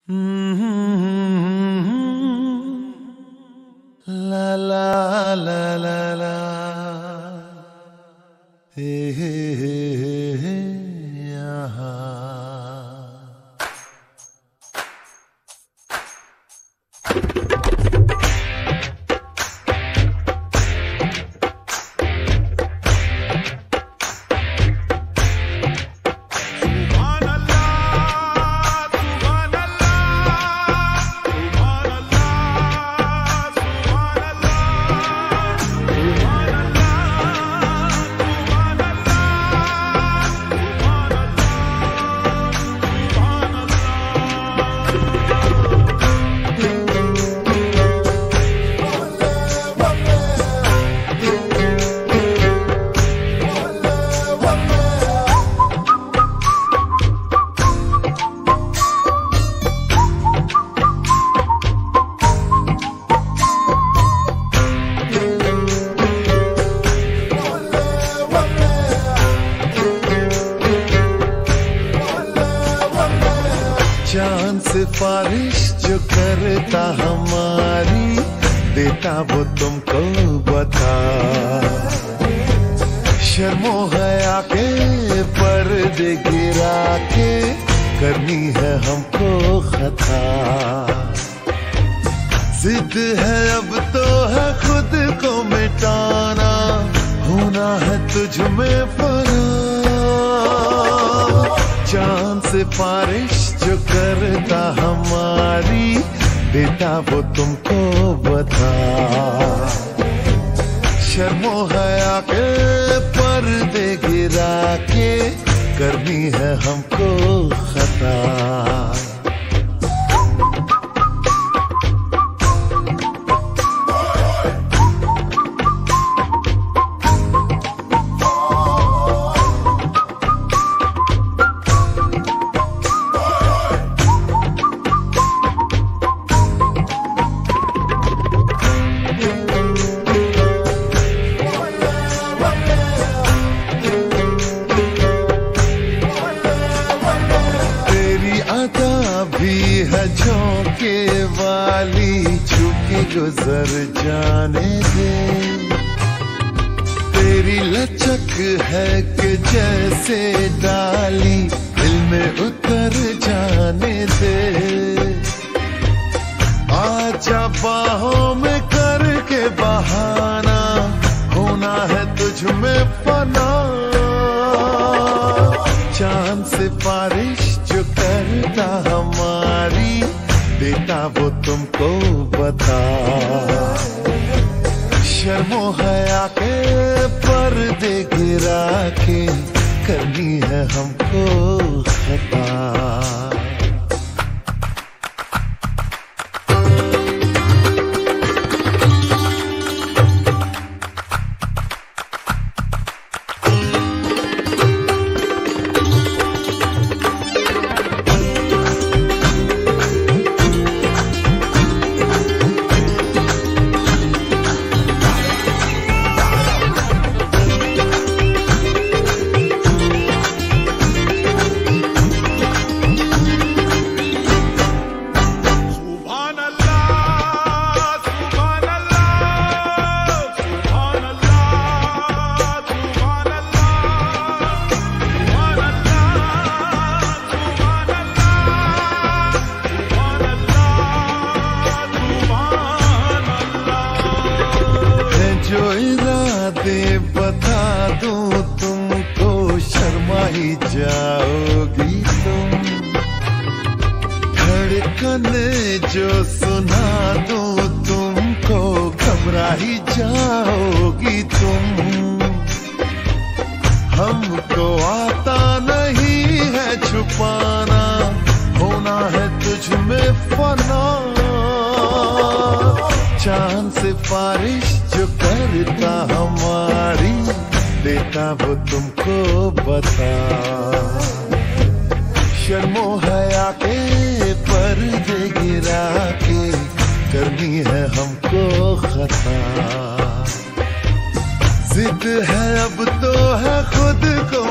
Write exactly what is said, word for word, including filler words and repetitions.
La la la la la, hey hey hey hey, aha. चांद सिफारिश जो करता हमारी, देता वो तुमको बता। शर्मो हया के पर्दे गिरा के करनी है हमको खता। जिद है अब तो है खुद को मिटाना, होना है तुझ में फना। चांद सिफारिश जो करता हमारी, देता वो तुमको बता। शर्मो हया के पर्दे गिरा के करनी है हमको खता। भी है झोंके वाली, छुके गुजर जाने दे। तेरी लचक है कि जैसे डाली, दिल में उतर जाने दे। आजा बाहों में करके बहाना, होना है तुझ में फना। चांद सिफारिश जो करता हमारी, देता वो तुमको बता। शर्मो हया के पर्दे गिरा के करनी है हमको खता। बता दूं तुमको, शर्मा ही जाओगी तुम। धड़कन जो सुना दूं तुमको, घबरा ही जाओगी तुम। हमको आता नहीं है छुपाना, होना है तुझ में फना। चांद सिफारिश जो करता हमारी, देता वो तुमको बता। शर्मो हया के पर्दे गिरा के करनी है हमको खता। जिद है अब तो है खुद को